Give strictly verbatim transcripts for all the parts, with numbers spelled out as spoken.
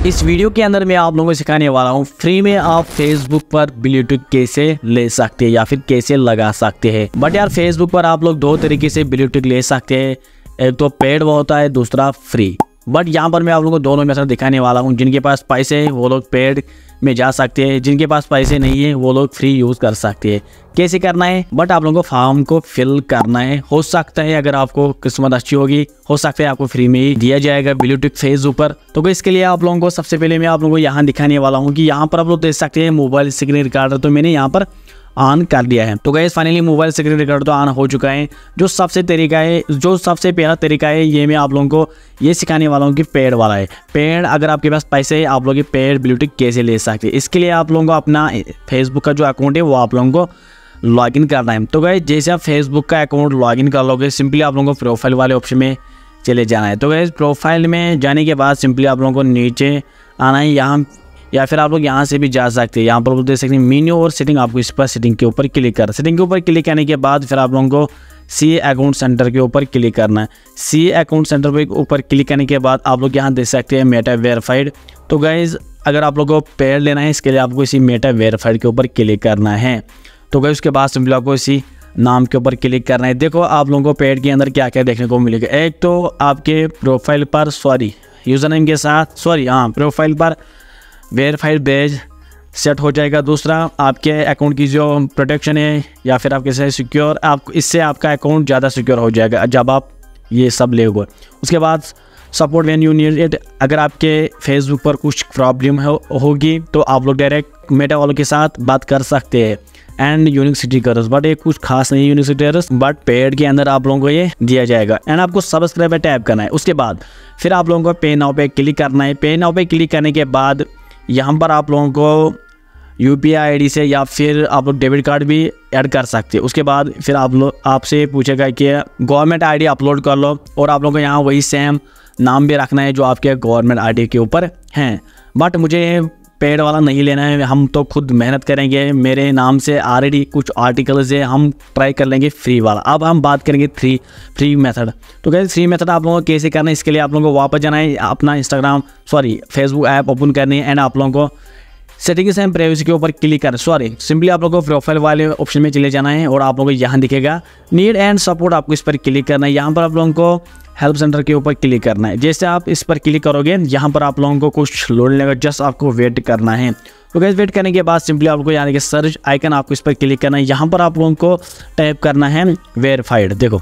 इस वीडियो के अंदर मैं आप लोगों को सिखाने वाला हूँ फ्री में आप फेसबुक पर ब्लूटूथ कैसे ले सकते हैं या फिर कैसे लगा सकते हैं। बट यार फेसबुक पर आप लोग दो तरीके से ब्लूटूथ ले सकते हैं, एक तो पेड वो होता है, दूसरा फ्री। बट यहाँ पर मैं आप लोगों को दोनों मेथड दिखाने वाला हूँ। जिनके पास पैसे है वो लोग पेड में जा सकते हैं, जिनके पास पैसे नहीं है वो लोग फ्री यूज़ कर सकते हैं। कैसे करना है, बट आप लोगों को फॉर्म को फिल करना है। हो सकता है अगर आपको किस्मत अच्छी होगी, हो सकता है आपको फ्री में ही दिया जाएगा ब्लूटूथ फेसबुक पर। तो इसके लिए आप लोगों को सबसे पहले मैं आप लोगों को यहाँ दिखाने वाला हूँ कि यहाँ पर आप लोग देख सकते हैं मोबाइल स्क्रीन रिकॉर्डर। तो मैंने यहाँ पर ऑन कर दिया है। तो guys finally mobile screen recorder तो ऑन हो चुका है। जो सबसे तरीका है, जो सबसे पहला तरीका है, ये मैं आप लोगों को ये सिखाने वाला हूँ कि पेड वाला है। पेड अगर आपके पास पैसे है, आप लोग ये पेड ब्लूटूथ कैसे ले सकते हैं। इसके लिए आप लोगों को अपना फेसबुक का जो अकाउंट है वो आप लोगों को लॉगिन करना है। तो गाइस जैसे आप फेसबुक का अकाउंट लॉगिन कर लोगे, सिंपली आप लोगों को प्रोफाइल वाले ऑप्शन में चले जाना है। तो गाइस प्रोफाइल में जाने के बाद सिंपली आप लोगों को नीचे आना है, यहाँ या फिर आप लोग यहाँ से भी जा सकते हैं। यहाँ पर देख सकते हैं मेन्यू और सेटिंग, आपको इस पर सेटिंग के ऊपर क्लिक कर सेटिंग के ऊपर क्लिक करने के बाद फिर आप लोगों को सी अकाउंट सेंटर के ऊपर क्लिक करना है। सी अकाउंट सेंटर के ऊपर क्लिक करने के बाद आप लोग यहाँ देख सकते हैं मेटा वेरीफाइड। तो गाइज अगर आप लोगों को पेड लेना है, इसके लिए आपको इसी मेटा वेरीफाइड के ऊपर क्लिक करना है। तो गाइज उसके बाद सिंपली आपको इसी नाम के ऊपर क्लिक करना है। देखो आप लोगों को पेड के अंदर क्या क्या देखने को मिलेगा। एक तो आपके प्रोफाइल पर सॉरी यूज़र नेम के साथ सॉरी हाँ प्रोफाइल पर वेरीफाइड बेज सेट हो जाएगा। दूसरा आपके अकाउंट की जो प्रोटेक्शन है या फिर आपके से सिक्योर, आप इससे आपका अकाउंट ज़्यादा सिक्योर हो जाएगा जब आप ये सब ले हुए। उसके बाद support when you need it, अगर आपके फेसबुक पर कुछ प्रॉब्लम हो, होगी तो आप लोग डायरेक्ट मेटा वालों के साथ बात कर सकते हैं। एंड यूनिक स्टिकर्स, बट ये कुछ खास नहीं यूनिक स्टिकर्स, बट पेड के अंदर आप लोगों को ये दिया जाएगा। एंड आपको सब्सक्राइब पे टैप करना है। उसके बाद फिर आप लोगों को पे नाउ पे क्लिक करना है। पे नाउ पे क्लिक करने के बाद यहाँ पर आप लोगों को यूपीआई आईडी से या फिर आप लोग डेबिट कार्ड भी ऐड कर सकते हैं। उसके बाद फिर आप लोग आपसे पूछेगा कि गवर्नमेंट आईडी अपलोड कर लो और आप लोगों को यहाँ वही सेम नाम भी रखना है जो आपके गवर्नमेंट आईडी के ऊपर हैं। बट मुझे पेड वाला नहीं लेना है, हम तो खुद मेहनत करेंगे। मेरे नाम से ऑलरेडी कुछ आर्टिकल्स है, हम ट्राई कर लेंगे फ्री वाला। अब हम बात करेंगे फ्री फ्री मेथड। तो कैसे फ्री मेथड आप लोगों को कैसे करना है, इसके लिए आप लोगों को वापस जाना है, अपना Instagram sorry Facebook app open करनी है। एंड आप लोगों को सेटिंग्स एंड प्राइवेसी के ऊपर क्लिक करना सॉरी सिंपली आप लोगों को प्रोफाइल वाले ऑप्शन में चले जाना है और आप लोगों को यहाँ दिखेगा नीड एंड सपोर्ट, आपको इस पर क्लिक करना है। यहाँ पर आप लोगों को हेल्प सेंटर के ऊपर क्लिक करना है। जैसे आप इस पर क्लिक करोगे यहाँ पर आप लोगों को कुछ लोड लेगा, जस्ट आपको वेट करना है। तो गाइस वेट करने के बाद सिंपली आपको यहाँ के सर्च आइकन, आपको इस पर क्लिक करना है। यहाँ पर आप लोगों को टाइप करना है वेरीफाइड। देखो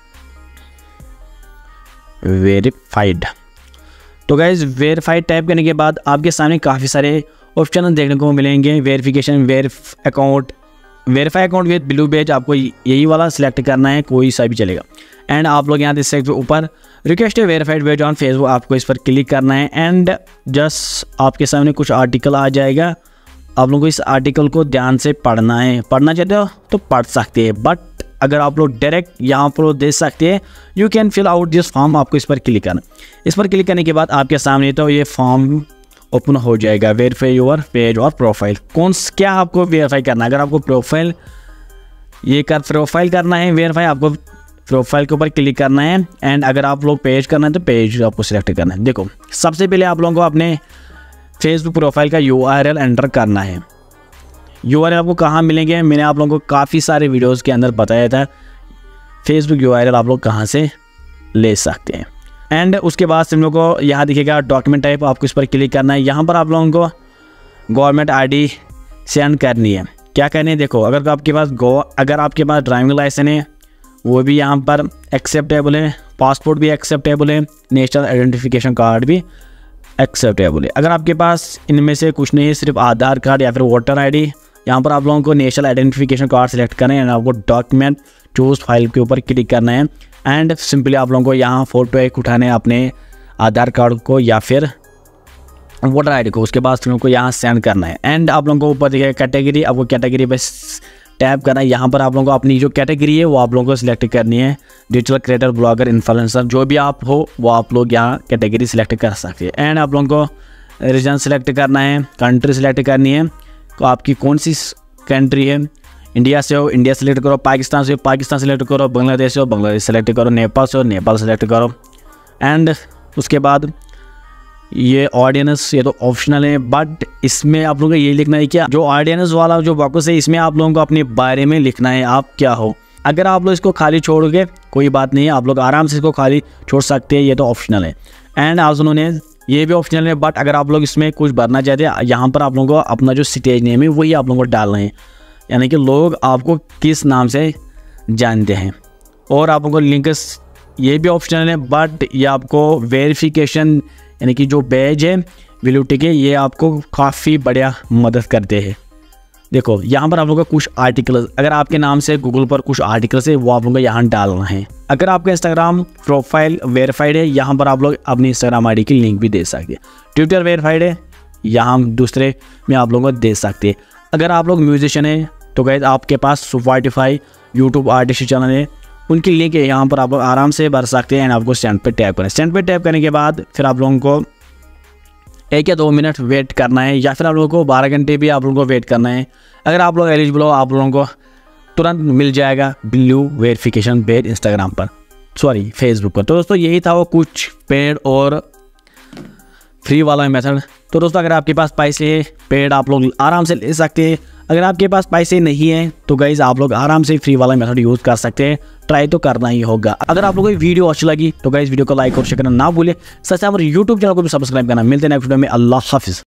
वेरीफाइड। तो गाइस वेरीफाइड टाइप करने के बाद आपके सामने काफ़ी सारे ऑप्शन देखने को मिलेंगे। Verification, verify account, verify account with blue badge, आपको यही वाला सिलेक्ट करना है, कोई सा भी चलेगा। एंड आप लोग यहाँ देख सकते हो ऊपर request verified badge on Facebook, आपको इस पर क्लिक करना है। एंड जस्ट आपके सामने कुछ आर्टिकल आ जाएगा, आप लोगों को इस आर्टिकल को ध्यान से पढ़ना है। पढ़ना चाहते हो तो पढ़ सकते हैं, बट अगर आप लोग डायरेक्ट यहाँ पर देख सकते हैं you can fill out this form, आपको इस पर क्लिक करना। इस पर क्लिक करने के बाद आपके सामने तो ये फॉर्म ओपन हो जाएगा, वेरीफाई योर पेज और प्रोफाइल। कौन क्या आपको वेरीफाई करना है, अगर आपको प्रोफाइल ये कर प्रोफाइल करना है वेरीफाई, आपको प्रोफाइल के ऊपर क्लिक करना है। एंड अगर आप लोग पेज करना है तो पेज आपको सिलेक्ट करना है। देखो सबसे पहले आप लोगों को अपने फेसबुक प्रोफाइल का यू आर एल एंटर करना है। यू आर एल आपको कहाँ मिलेंगे, मैंने आप लोगों को काफ़ी सारे वीडियोज़ के अंदर बताया था फेसबुक यू आर एल आप लोग कहाँ से ले सकते हैं। एंड उसके बाद हम लोग को यहाँ दिखेगा डॉक्यूमेंट टाइप, आपको इस पर क्लिक करना है। यहाँ पर आप लोगों को गवर्नमेंट आईडी सेंड करनी है। क्या करनी है, देखो अगर आपके पास गो अगर आपके पास ड्राइविंग लाइसेंस है वो भी यहाँ पर एक्सेप्टेबल है, पासपोर्ट भी एक्सेप्टेबल है, नेशनल आइडेंटिफिकेशन कार्ड भी एक्सेप्टेबल है। अगर आपके पास इनमें से कुछ नहीं है, सिर्फ आधार कार्ड या फिर वोटर आईडी, यहाँ पर आप लोगों को नेशनल आइडेंटिफिकेशन कार्ड सेलेक्ट करना है। एंड आपको डॉक्यूमेंट चूज फाइल के ऊपर क्लिक करना है। एंड सिंपली आप लोगों को यहाँ फ़ोटो एक उठाने अपने आधार कार्ड को या फिर वोटर आईडी को, उसके बाद लोगों को यहाँ सेंड करना है। एंड आप लोगों को ऊपर दिखेगा कैटेगरी, आपको कैटेगरी पे टैप करना है। यहाँ पर आप लोगों को अपनी जो कैटेगरी है वो आप लोगों को सिलेक्ट करनी है। डिजिटल क्रिएटर, ब्लॉगर, इन्फ्लुएंसर, जो भी आप हो वो आप लोग यहाँ कैटेगरी सिलेक्ट कर सकते हैं। एंड आप लोगों को रीजन सेलेक्ट करना है, कंट्री सेलेक्ट करनी है, तो आपकी कौन सी कंट्री है। इंडिया से हो इंडिया सेलेक्ट करो, पाकिस्तान से हो पाकिस्तान सेलेक्ट करो, बांग्लादेश से हो बांग्लादेश सेलेक्ट करो, नेपाल से हो नेपाल सेलेक्ट करो। एंड उसके बाद ये ऑडियंस ये तो ऑप्शनल है, बट इसमें आप लोगों को ये लिखना है क्या, जो ऑडियंस वाला जो बॉक्स है इसमें आप लोगों को अपने बारे में लिखना है, आप क्या हो। अगर आप लोग इसको खाली छोड़ोगे कोई बात नहीं है, आप लोग आराम से इसको खाली छोड़ सकते हैं, ये तो ऑप्शनल है। एंड आज उन्होंने ये भी ऑप्शनल है, बट अगर आप लोग इसमें कुछ भरना चाहते हैं, यहाँ पर आप लोगों को अपना जो स्टेज नेम है वही आप लोगों को डालना है, यानी कि लोग आपको किस नाम से जानते हैं। और आप लोगों को लिंक्स ये भी ऑप्शनल है, बट ये आपको वेरिफिकेशन यानी कि जो बैज है ब्लूटिक के, ये आपको काफ़ी बढ़िया मदद करते हैं। देखो यहाँ पर आप लोगों का कुछ आर्टिकल्स, अगर आपके नाम से गूगल पर कुछ आर्टिकल्स है वो आप लोगों को यहाँ डालना है। अगर आपका इंस्टाग्राम प्रोफाइल वेरीफाइड है, यहाँ पर आप लोग अपनी इंस्टाग्राम आईडी की लिंक भी दे सकते हैं। ट्विटर वेरीफाइड है, यहाँ दूसरे में आप लोगों को दे सकते हैं। अगर आप लोग म्यूजिशियन है तो गाइस आपके पास स्पॉटिफाई यूट्यूब आर्टिस्ट चैनल है, उनकी लिंक है, यहाँ पर आप लोग आराम से भर सकते हैं। एंड आपको सेंड पे टैप करें। सेंड पे टैप करने के बाद फिर आप लोगों को एक या दो मिनट वेट करना है, या फिर आप लोगों को बारह घंटे भी आप लोगों को वेट करना है। अगर आप लोग एलिजिबल हो आप लोगों को तुरंत मिल जाएगा ब्लू वेरिफिकेशन बेड इंस्टाग्राम पर, सॉरी फेसबुक पर। तो दोस्तों यही था वो कुछ पेड और फ्री वाला मेथड। तो दोस्तों अगर आपके पास पैसे है पेड आप लोग आराम से ले सकते हैं, अगर आपके पास पैसे नहीं है तो गाइज आप लोग आराम से फ्री वाला मेथड यूज़ कर सकते हैं। ट्राई तो करना ही होगा। अगर आप लोगों को वीडियो अच्छी लगी तो गाइज वीडियो को लाइक और शेयर करना ना भूले, साथ ही हमारे यूट्यूब चैनल को भी सब्सक्राइब करना। मिलते हैं नेक्स्ट वीडियो में। अल्लाह हाफिज़।